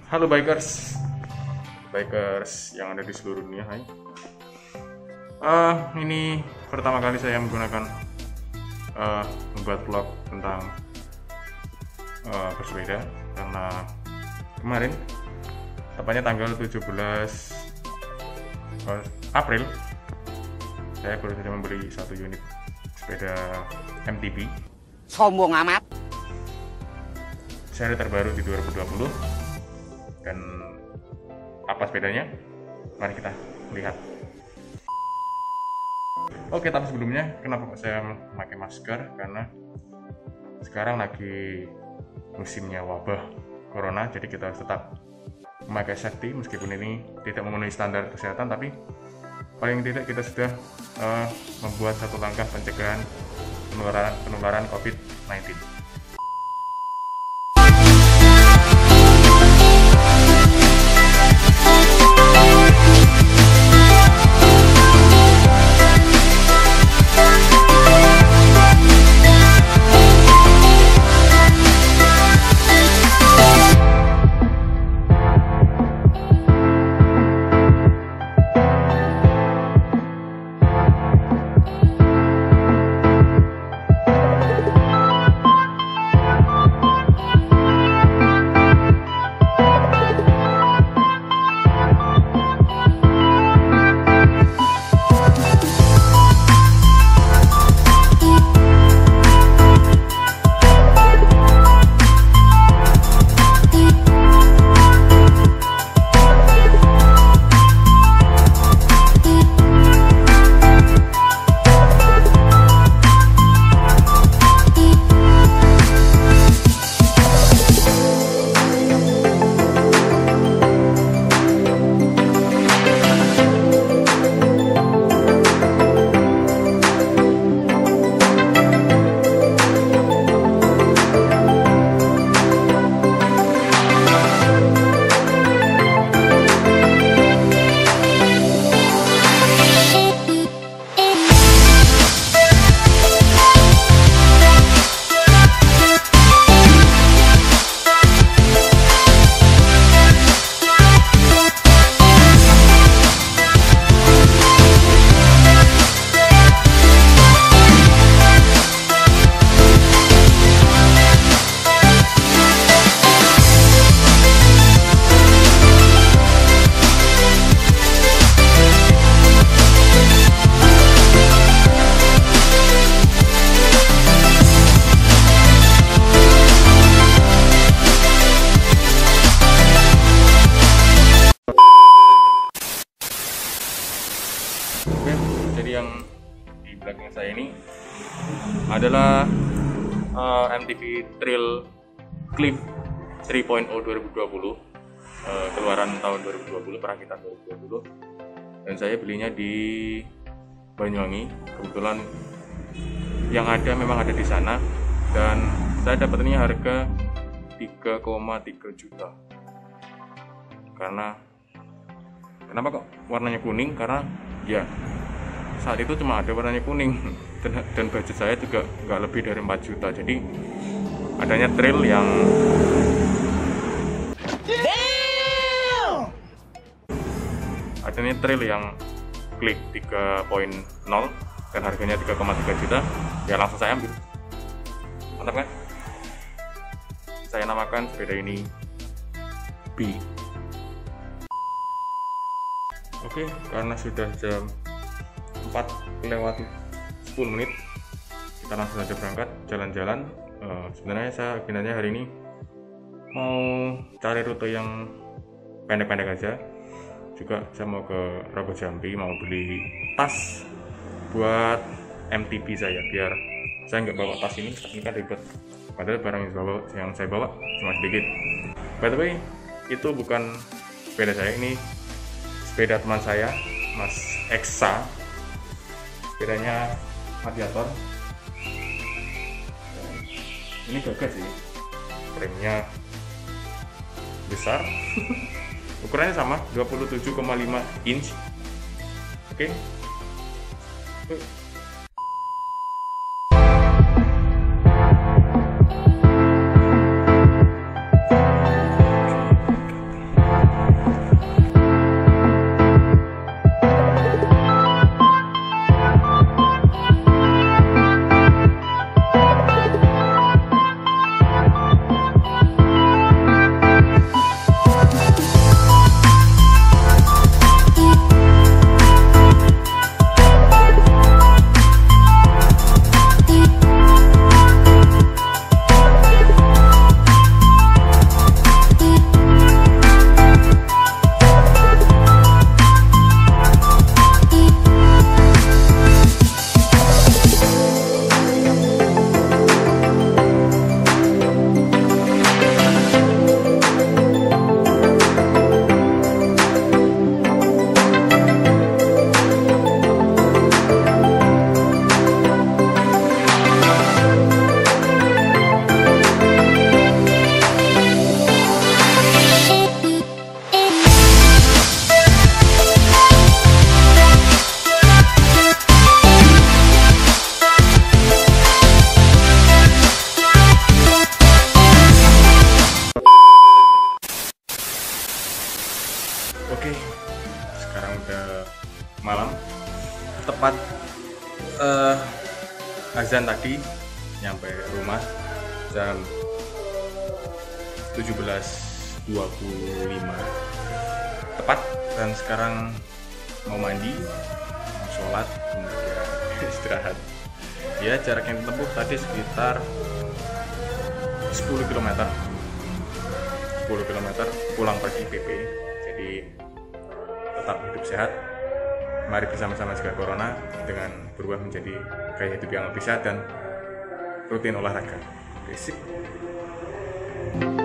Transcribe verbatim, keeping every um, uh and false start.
Halo bikers, bikers yang ada di seluruh dunia. Hai. Uh, ini pertama kali saya menggunakan uh, membuat vlog tentang uh, bersepeda karena kemarin, tepatnya tanggal tujuh belas April, saya baru saja membeli satu unit sepeda M T B. Sombong amat. Seri terbaru di dua ribu dua puluh. Dan apa sepedanya? Mari kita lihat. Oke, tapi sebelumnya kenapa kok saya memakai masker? Karena sekarang lagi musimnya wabah corona, jadi kita harus tetap memakai safety meskipun ini tidak memenuhi standar kesehatan, tapi paling tidak kita sudah uh, membuat satu langkah pencegahan penularan penularan covid sembilan belas. Oke, jadi yang di belakang saya ini adalah uh, M T B Trail Cliff tiga titik nol dua ribu dua puluh, uh, keluaran tahun dua ribu dua puluh, perakitan dua ribu dua puluh, dan saya belinya di Banyuwangi. Kebetulan yang ada memang ada di sana, dan saya dapatnya harga tiga koma tiga juta. Karena kenapa kok warnanya kuning? Karena ya saat itu cuma ada warnanya kuning dan, dan budget saya juga nggak lebih dari empat juta, jadi adanya trail yang Damn! adanya trail yang klik tiga titik nol dan harganya tiga koma tiga juta, ya langsung saya ambil. Mantap kan? Saya namakan sepeda ini B. Oke, karena sudah jam empat lewat sepuluh menit, kita langsung saja berangkat jalan-jalan. Uh, sebenarnya saya agendanya hari ini mau cari rute yang pendek-pendek aja. Juga saya mau ke Rogo Jambi, mau beli tas buat M T B saya, biar saya nggak bawa tas ini, ini kan ribet. Padahal barang yang, bawa, yang saya bawa cuma sedikit. By the way, itu bukan sepeda saya, ini sepeda teman saya, Mas Eksa. Sepedanya Aviator. Ini gagah sih, remnya besar. Ukurannya sama, dua puluh tujuh koma lima inch. Oke. Okay. pada malam tepat uh, azan tadi nyampe rumah jam tujuh belas dua puluh lima tepat, dan sekarang mau mandi, mau sholat, kemudian istirahat. Ya, jarak yang ditempuh tadi sekitar sepuluh kilometer sepuluh kilometer pulang pergi P P. Jadi tetap hidup sehat, mari bersama-sama jaga corona dengan berubah menjadi gaya hidup yang lebih sehat dan rutin olahraga. Basic.